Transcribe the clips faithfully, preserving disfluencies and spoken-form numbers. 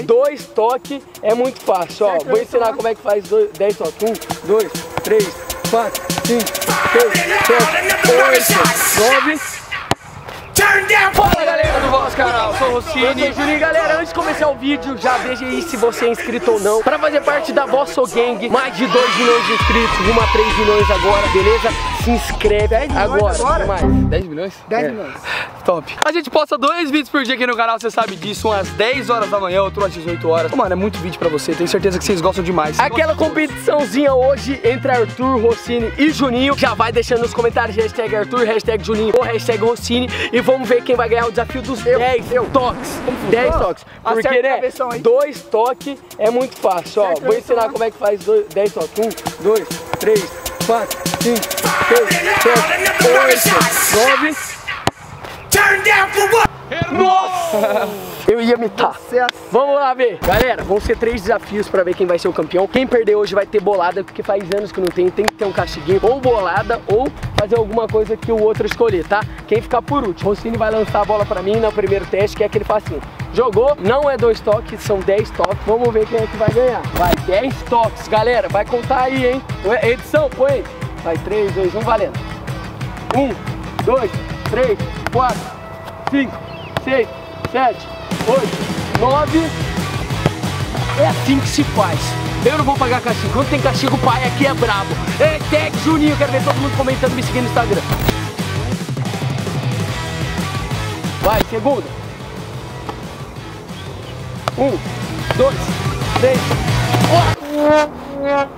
Dois toques é muito fácil, ó. Vou ensinar como é que faz dois, dez toques. Um, dois, três, quatro, cinco, seis, sete, oito, nove. Fala galera do vosso canal, sou o Rossini. Eu sou o Juninho. Galera, antes de começar o vídeo, já veja aí se você é inscrito ou não, pra fazer parte da Vosso Gang. Mais de dois milhões de inscritos, rumo a três milhões agora, beleza? Se inscreve agora, agora? Mais. dez milhões? dez milhões. Top. A gente posta dois vídeos por dia aqui no canal, você sabe disso. Um às dez horas da manhã, outro às dezoito horas. Mano, é muito vídeo pra você, tenho certeza que vocês gostam demais. Aquela competiçãozinha hoje entre Arthur, Rossini e Juninho. Já vai deixando nos comentários hashtag Arthur, hashtag Juninho ou hashtag Rossini. E vamos ver quem vai ganhar o desafio dos dez toques. dez toques. Porque, né, dois toques é muito fácil, ó. Vou ensinar como é que faz dez toques. Um, dois, três, quatro, cinco, seis, sete, oito, nove. Nossa! Eu ia mitar. Vamos lá ver. Galera, vão ser três desafios pra ver quem vai ser o campeão. Quem perder hoje vai ter bolada, porque faz anos que não tem. Tem que ter um castiguinho, ou bolada, ou fazer alguma coisa que o outro escolher, tá? Quem ficar por último. Rossini vai lançar a bola pra mim no primeiro teste, que é aquele facinho. Jogou, não é dois toques, são dez toques. Vamos ver quem é que vai ganhar. Vai, dez toques, galera. Vai contar aí, hein? Edição, põe aí. Vai, três, dois, um, valendo. um, dois, três, quatro, cinco, seis, sete, oito, nove. É assim que se faz. Eu não vou pagar castigo. Quando tem castigo, o pai aqui é brabo. É tag Juninho, quero ver todo mundo comentando, me seguindo no Instagram. Vai, segunda. Um, dois, três, quatro.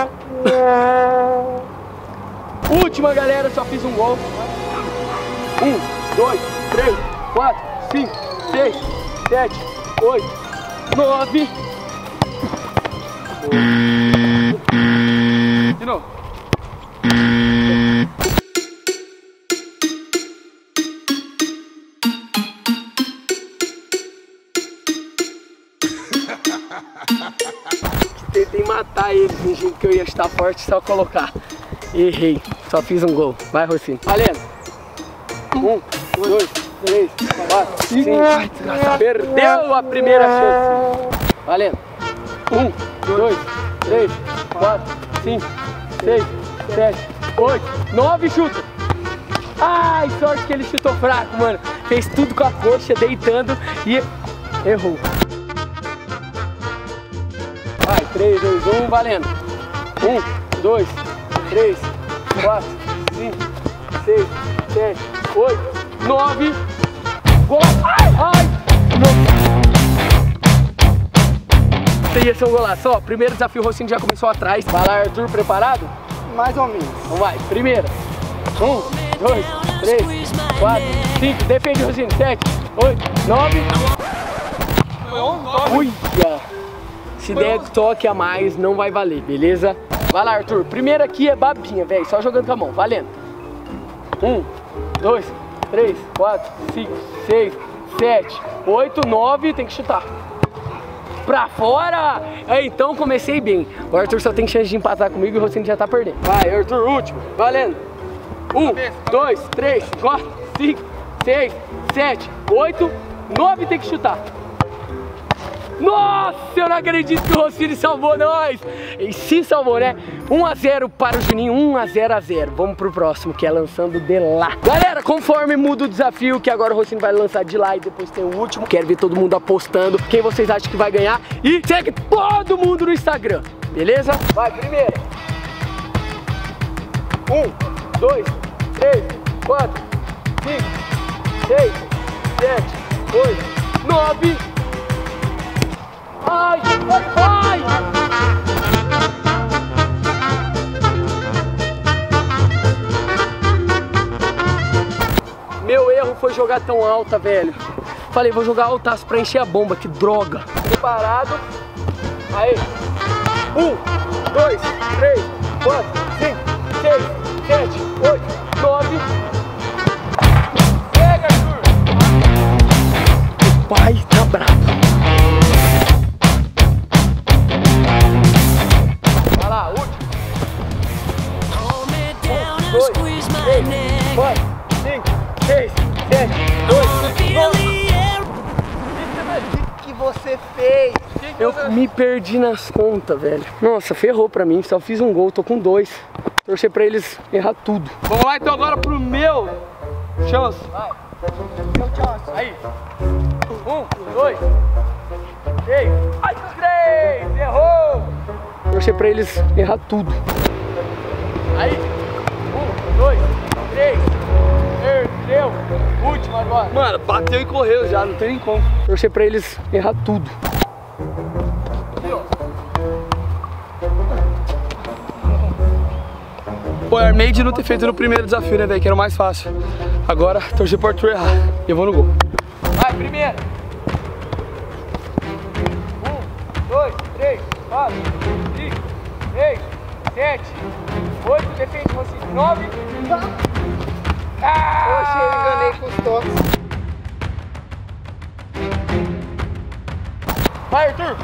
Última, galera, só fiz um gol. Um, dois, três, quatro, cinco, seis, sete, oito, nove. De novo. Tentei matar ele, fingindo que eu ia estar forte, só colocar. Errei, só fiz um gol. Vai, Rossini. Valendo. Um, dois, três, quatro, cinco. Perdeu a primeira chance. Valendo. Um, dois, três, quatro, cinco, seis, sete, oito, nove, chuta. Ai, sorte que ele chutou fraco, mano. Fez tudo com a coxa, deitando e errou. Vai, três, dois, um, valendo. Um, dois, três, quatro, cinco, seis, sete, oito, nove. Gol! Ai! Ai! Não! Ia ser um golaço. Ó, primeiro desafio, o Rossini já começou atrás. Vai lá, Arthur, preparado? Mais ou menos. Vamos vai, primeira. Um, dois, três, quatro, cinco. Defende, Rossini. Sete, oito, nove. Uia! Se der toque a mais, não vai valer, beleza? Vai lá, Arthur. Primeiro aqui é babinha, velho. Só jogando com a mão. Valendo. Um, dois, três, quatro, cinco, seis, sete, oito, nove. Tem que chutar. Pra fora! É, então comecei bem. O Arthur só tem chance de empatar comigo e o Rossini já tá perdendo. Vai, Arthur, último. Valendo. Um, dois, três, quatro, cinco, seis, sete, oito, nove. Tem que chutar. Nossa, eu não acredito que o Rossini salvou nós. E sim salvou, né? um a zero para o Juninho, um a zero a zero. Vamos pro próximo, que é lançando de lá. Galera, conforme muda o desafio, que agora o Rossini vai lançar de lá e depois tem o último. Quero ver todo mundo apostando quem vocês acham que vai ganhar. E segue todo mundo no Instagram, beleza? Vai, primeira. Um, dois, três, quatro, cinco, seis, sete, oito, nove. Ai, ai, ai! Meu erro foi jogar tão alta, velho. Falei, vou jogar altaço pra encher a bomba, que droga. Preparado. Aí. Um, dois, três, quatro, cinco, seis, sete, oito, nove. Pega, Arthur! O pai tá bravo. Vai lá, último. Um, dois, três, quatro, cinco, seis, sete, oito, nove. O que você fez? três. Eu me perdi nas contas, velho. Nossa, ferrou pra mim. Só fiz um gol, tô com dois. Torcer pra eles errar tudo. Vamos lá então agora pro meu chance. Vai. Meu chance. Aí. Um, dois, três. Ai, três. Errou. Torcer pra eles errar tudo. Aí. Um, dois, três. Perdeu. Último agora. Mano, bateu e correu já, não tem nem como. Torcer pra eles errar tudo. Pô, eu armei de não ter feito no primeiro desafio, né, velho? Que era o mais fácil. Agora, torcer pro Arthur errar. E eu vou no gol. Vai, primeiro. Um, dois, três, quatro, cinco, seis, sete, oito, defende você. Nove. Ah! Poxa, eu enganei com os toques. Vai, Arthur.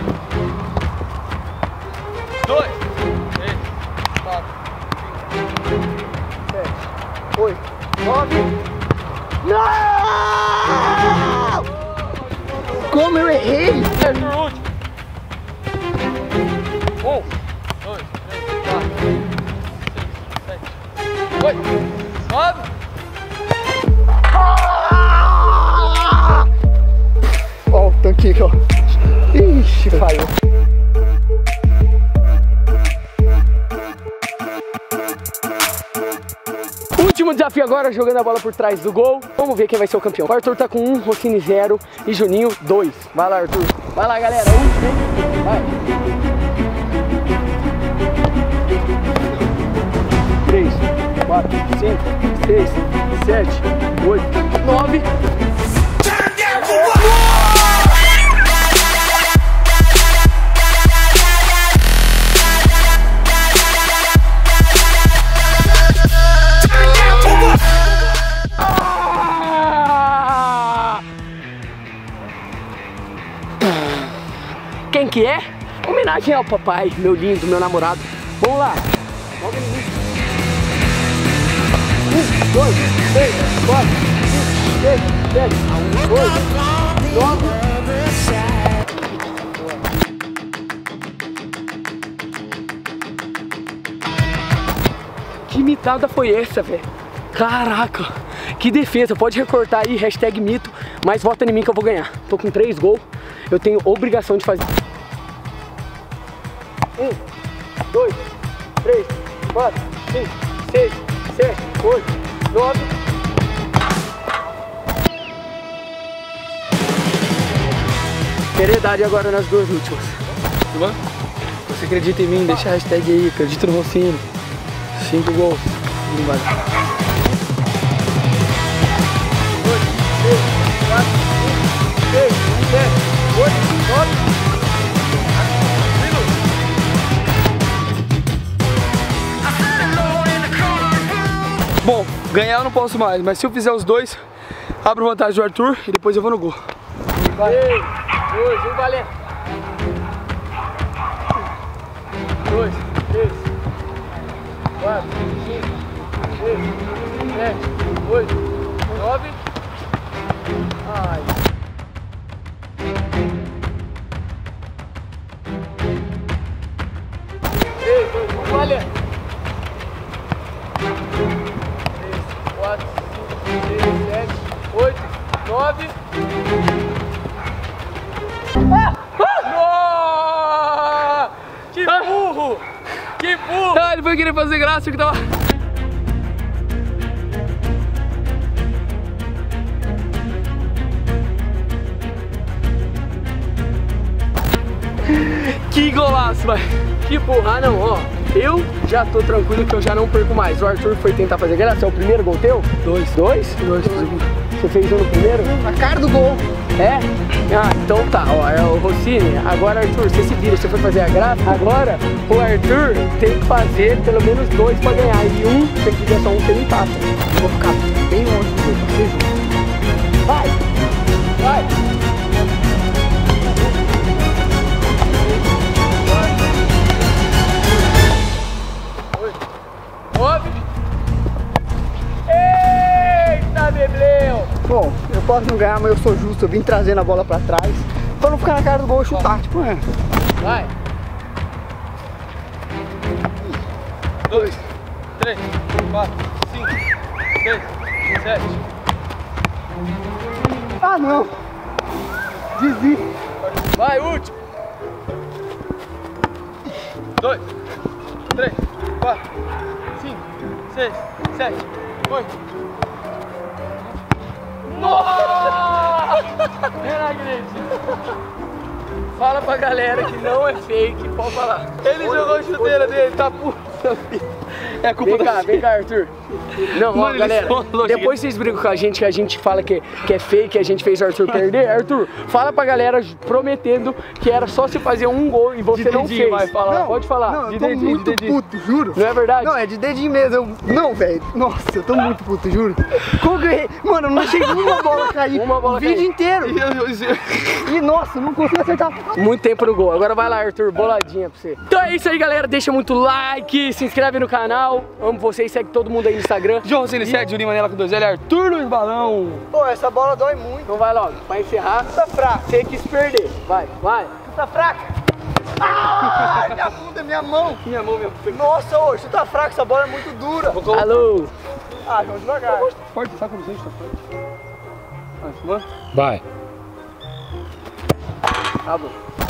Dois, três, quatro, sete, oito, nove. Não! Como eu errei? Arthur, último. Um, dois, três, quatro, cinco, seis, sete, oito, nove. Ó, o tanque aqui, ó. Ixi, falhou. Último desafio agora, jogando a bola por trás do gol. Vamos ver quem vai ser o campeão. O Arthur tá com um, Rossini zero e Juninho dois. Vai lá, Arthur. Vai lá, galera. Um, vai. três, quatro, cinco, seis, sete, oito, nove. Quem que é? Homenagem ao papai, meu lindo, meu namorado. Vamos lá. Um, dois, três, quatro, cinco, seis, sete, oito, nove. Que mitada foi essa, velho? Caraca, que defesa. Pode recortar aí, hashtag mito, mas vota em mim que eu vou ganhar. Tô com três gols, eu tenho obrigação de fazer. Um, dois, três, quatro, cinco, seis, sete, oito, nove. Seriedade agora nas duas últimas. Tudo bom? Você acredita em mim? Deixa a hashtag aí, acredito no Rossini. Cinco gols. Vamos embora. dois, três, quatro, cinco, seis, sete, oito, nove. Bom, ganhar eu não posso mais, mas se eu fizer os dois, abro vantagem do Arthur e depois eu vou no gol. três, dois, um, valendo. dois, três, quatro, cinco, seis, sete, oito, nove. Ai. três, dois, um, valendo. quatro, cinco, seis, sete, oito, nove. Ah! Ah! Que burro! Que burro! Ah, ele foi querer fazer graça que tava... Que golaço, vai! Que burro! Ah, não, ó. Eu já tô tranquilo que eu já não perco mais. O Arthur foi tentar fazer graça. É o primeiro gol teu? Dois. Dois? Dois. Você fez um no primeiro? Na cara do gol. É? Ah, então tá, ó, é o Rossini. Agora, Arthur, você se vira, você foi fazer a graça. Agora, o Arthur tem que fazer pelo menos dois pra ganhar. E um, se você fizer só um, você empata. Eu vou ficar bem longe do jogo, você junto. Vai! Vai! Nove. Eita, Bebleu! Bom, eu posso não ganhar, mas eu sou justo. Eu vim trazendo a bola pra trás. pra não ficar na cara do gol e chutar, tipo, é. Vai. Dois, três, quatro, cinco, seis, sete. Ah, não. Desisto. Vai, último. Dois, três, quatro, cinco, seis, sete, oito. Nossa! Eu não acredito. Fala pra galera que não é fake, pode falar. Ele jogou a chuteira dele, tá puta vida. É culpa Vem cá, da vem cá, Arthur. Não, ó, Mano, eles galera, são loucos. depois vocês brigam com a gente, que a gente fala que, que é fake, que a gente fez o Arthur perder. Arthur, fala pra galera prometendo que era só se fazer um gol e você De não dedinho, fez. vai falar. Não, Pode falar. Não, eu De tô dedinho, muito de dedinho. puto, juro. Não é verdade? Não, é de dedinho mesmo. Eu... Não, velho. Nossa, eu tô muito puto, juro. Como que eu errei? Mano, eu não deixei uma bola cair. Uma bola o vídeo cair. inteiro. E nossa, eu não consigo acertar. Muito tempo no gol. Agora vai lá, Arthur, boladinha pra você. Então é isso aí, galera. Deixa muito like, se inscreve no canal. Amo vocês, segue todo mundo aí no Instagram. João Rosine sete, Juninho Manela com dois L, Arthur Luiz Balão. Pô, essa bola dói muito. Então vai logo, pra encerrar. Tá fraca. Você quis perder. Vai, vai. Tá fraca. Ah, minha bunda, minha mão. Minha mão, meu. Nossa, ô, isso tá fraco, essa bola é muito dura. Alô. Ah, vamos devagar. Forte, sabe como você está forte? Vai, mano. Vai. Tá bom.